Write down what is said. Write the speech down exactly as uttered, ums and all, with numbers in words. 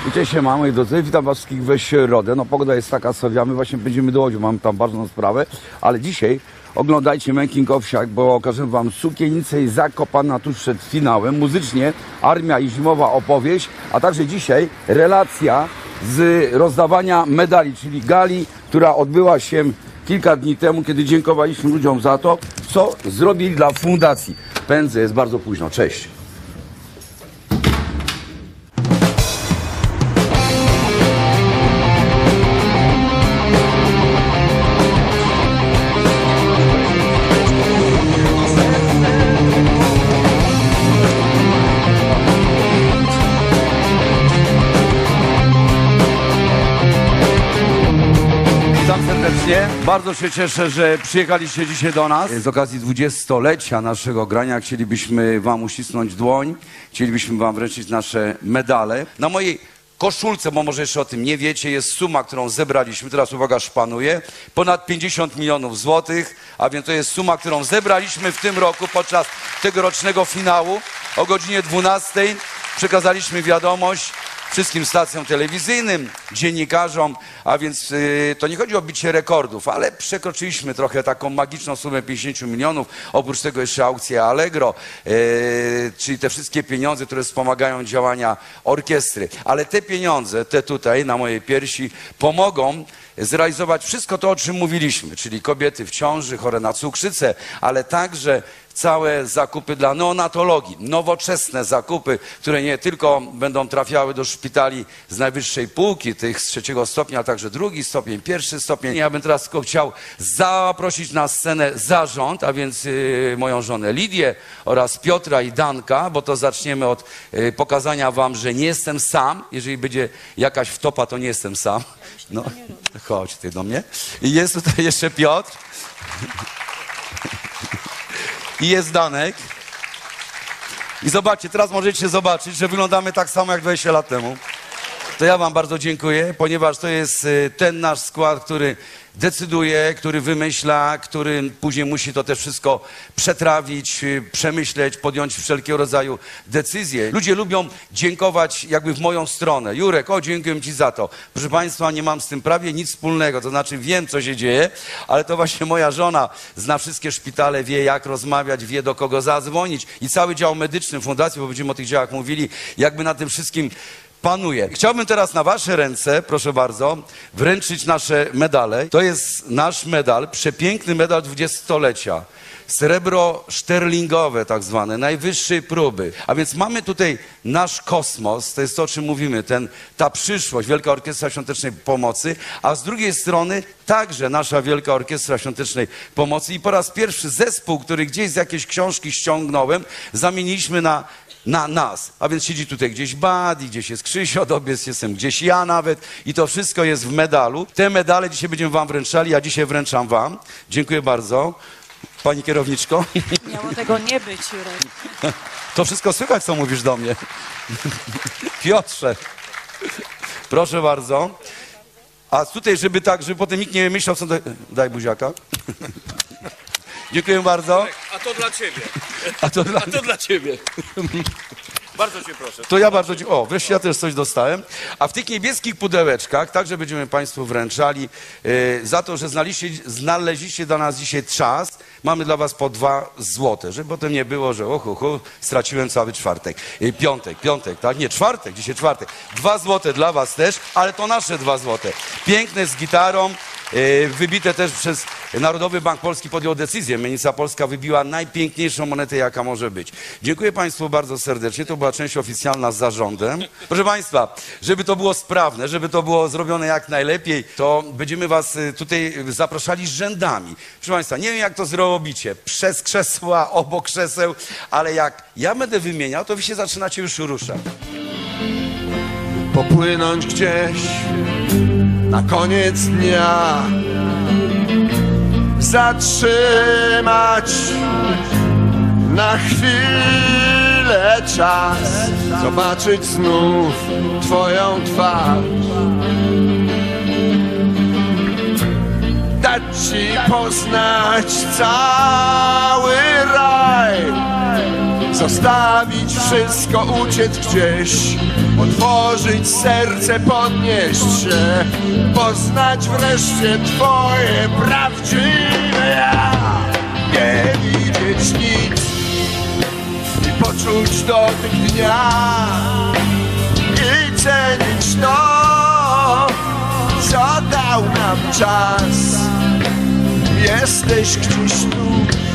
I cześć, siema, moi drodzy, witam was wszystkich we środę. No pogoda jest taka sobie, my właśnie będziemy do Łodzi, mamy tam ważną sprawę, ale dzisiaj oglądajcie Making of Siak, bo okażę wam sukienicę i Zakopana tuż przed finałem. Muzycznie Armia i Zimowa opowieść, a także dzisiaj relacja z rozdawania medali, czyli gali, która odbyła się kilka dni temu, kiedy dziękowaliśmy ludziom za to, co zrobili dla fundacji. Pędzę, jest bardzo późno. Cześć. Bardzo się cieszę, że przyjechaliście dzisiaj do nas. Z okazji dwudziestolecia naszego grania chcielibyśmy wam uścisnąć dłoń, chcielibyśmy wam wręczyć nasze medale. Na mojej koszulce, bo może jeszcze o tym nie wiecie, jest suma, którą zebraliśmy, teraz uwaga, szpanuję, ponad pięćdziesiąt milionów złotych, a więc to jest suma, którą zebraliśmy w tym roku podczas tegorocznego finału. O godzinie dwunastej przekazaliśmy wiadomość wszystkim stacjom telewizyjnym, dziennikarzom, a więc yy, to nie chodzi o bicie rekordów, ale przekroczyliśmy trochę taką magiczną sumę pięćdziesiąt milionów, oprócz tego jeszcze aukcję Allegro, yy, czyli te wszystkie pieniądze, które wspomagają działania orkiestry. Ale te pieniądze, te tutaj na mojej piersi, pomogą zrealizować wszystko to, o czym mówiliśmy, czyli kobiety w ciąży, chore na cukrzycę, ale także całe zakupy dla neonatologii, nowoczesne zakupy, które nie tylko będą trafiały do szpitali z najwyższej półki, tych z trzeciego stopnia, a także drugi stopień, pierwszy stopień. Ja bym teraz tylko chciał zaprosić na scenę zarząd, a więc yy, moją żonę Lidię oraz Piotra i Danka, bo to zaczniemy od yy, pokazania wam, że nie jestem sam. Jeżeli będzie jakaś wtopa, to nie jestem sam. No, chodź ty do mnie. I jest tutaj jeszcze Piotr. I jest Danek. I zobaczcie, teraz możecie zobaczyć, że wyglądamy tak samo jak dwadzieścia lat temu. To ja wam bardzo dziękuję, ponieważ to jest ten nasz skład, który decyduje, który wymyśla, który później musi to też wszystko przetrawić, przemyśleć, podjąć wszelkiego rodzaju decyzje. Ludzie lubią dziękować jakby w moją stronę. Jurek, o, dziękuję ci za to. Proszę państwa, nie mam z tym prawie nic wspólnego, to znaczy wiem, co się dzieje, ale to właśnie moja żona zna wszystkie szpitale, wie, jak rozmawiać, wie, do kogo zadzwonić i cały dział medyczny fundacji, bo będziemy o tych działach mówili, jakby na tym wszystkim panuje. Chciałbym teraz na wasze ręce, proszę bardzo, wręczyć nasze medale. To jest nasz medal, przepiękny medal dwudziestolecia. Srebro szterlingowe tak zwane, najwyższej próby. A więc mamy tutaj nasz kosmos, to jest to, o czym mówimy, ten, ta przyszłość, Wielka Orkiestra Świątecznej Pomocy, a z drugiej strony także nasza Wielka Orkiestra Świątecznej Pomocy. I po raz pierwszy zespół, który gdzieś z jakiejś książki ściągnąłem, zamieniliśmy na na nas, a więc siedzi tutaj gdzieś Badi, gdzieś jest Krzysio, dobiec jestem gdzieś ja nawet i to wszystko jest w medalu. Te medale dzisiaj będziemy wam wręczali, ja dzisiaj wręczam wam. Dziękuję bardzo. Pani kierowniczko. Miało tego nie być, Jurek. To wszystko słychać, co mówisz do mnie. Piotrze, proszę bardzo. A tutaj, żeby tak, żeby potem nikt nie myślał, co... Do... Daj buziaka. Dziękuję bardzo. A to dla ciebie. A to dla, A to dla ciebie. Bardzo cię proszę. To ja bardzo dziękuję. O, wreszcie ja też coś dostałem. A w tych niebieskich pudełeczkach także będziemy państwu wręczali yy, za to, że znaleźliście, znaleźliście dla nas dzisiaj czas. Mamy dla was po dwa złote, żeby potem nie było, że oho, oho, straciłem cały czwartek. Yy, piątek, piątek, tak? Nie, czwartek, dzisiaj czwartek. Dwa złote dla was też, ale to nasze dwa złote. Piękne z gitarą. Wybite też przez Narodowy Bank Polski podjął decyzję. Mennica Polska wybiła najpiękniejszą monetę, jaka może być. Dziękuję państwu bardzo serdecznie. To była część oficjalna z zarządem. Proszę państwa, żeby to było sprawne, żeby to było zrobione jak najlepiej, to będziemy was tutaj zapraszali rzędami. Proszę państwa, nie wiem jak to zrobicie, przez krzesła, obok krzeseł, ale jak ja będę wymieniał, to wy się zaczynacie już ruszać. Popłynąć gdzieś na koniec dnia, zatrzymać na chwilę czas, zobaczyć znów twoją twarz, dać ci poznać cały raj, Zostawić wszystko, uciec gdzieś, otworzyć serce, podnieść się, poznać wreszcie twoje prawdziwe ja. Nie widzieć nic i poczuć dotyk dnia i cenić to, co dał nam czas. Jesteś gdzieś tu,